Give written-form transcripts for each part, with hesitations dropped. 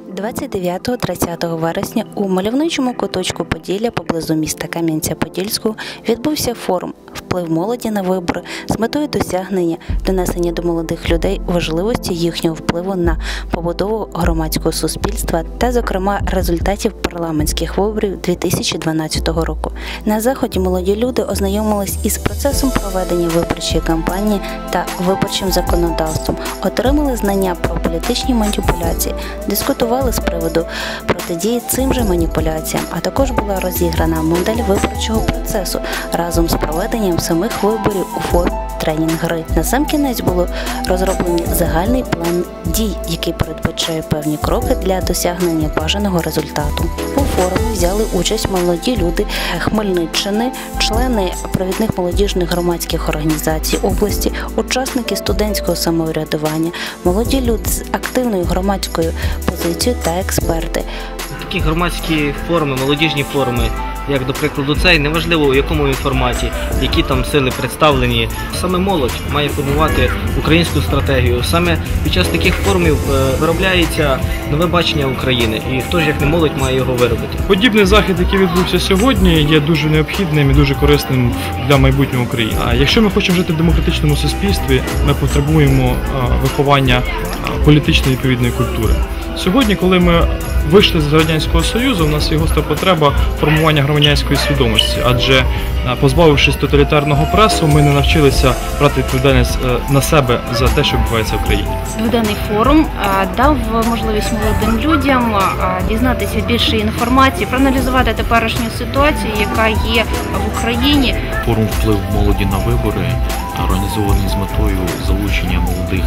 29-30 вересня у мальовничому куточку Поділля поблизу міста Кам'янця-Подільського відбувся форум «Вплив молоді на вибори» з метою досягнення донесення до молодих людей важливості їхнього впливу на побудову громадського суспільства та, зокрема, результатів парламентських виборів 2012 року. На заході молоді люди ознайомились із процесом проведення виборчої кампанії та виборчим законодавством, отримали знання про політичні маніпуляції, дискутували з приводу протидії цим же маніпуляціям, а також була розіграна модель виборчого процесу разом з проведенням самих виборів у формі тренінг-гри. Насамкінець було розроблено загальний план дій, який передбачає певні кроки для досягнення бажаного результату. У форумі взяли участь молоді люди Хмельниччини, члени провідних молодіжних громадських організацій області, учасники студентського самоврядування, молоді люди з активною громадською позицією та експерти. Такі громадські форуми, молодіжні форуми, як, до прикладу, цей, неважливо у якому він форматі, які там сили представлені. Саме молодь має формувати українську стратегію. Саме під час таких форумів виробляється нове бачення України. І хто ж, як не молодь, має його виробити. Подібний захід, який відбувся сьогодні, є дуже необхідним і дуже корисним для майбутнього України. А якщо ми хочемо жити в демократичному суспільстві, ми потребуємо виховання політичної відповідної культури. Сьогодні, коли ми вийшли з Радянського Союзу, у нас є гостра потреба формування громадянської свідомості, адже позбавившись тоталітарного пресу, ми не навчилися брати відповідальність на себе за те, що відбувається в країні. Дводенний форум дав можливість молодим людям дізнатися більше інформації, проаналізувати теперішню ситуацію, яка є в Україні. Форум «Вплив молоді на вибори» організований з метою залучення молодих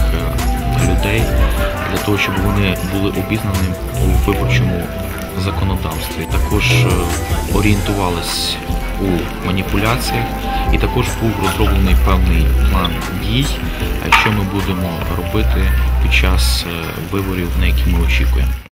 людей для того, щоб вони були обізнані у виборчому законодавстві. Також орієнтувались у маніпуляціях і також був розроблений певний план дій, що ми будемо робити під час виборів, на які ми очікуємо.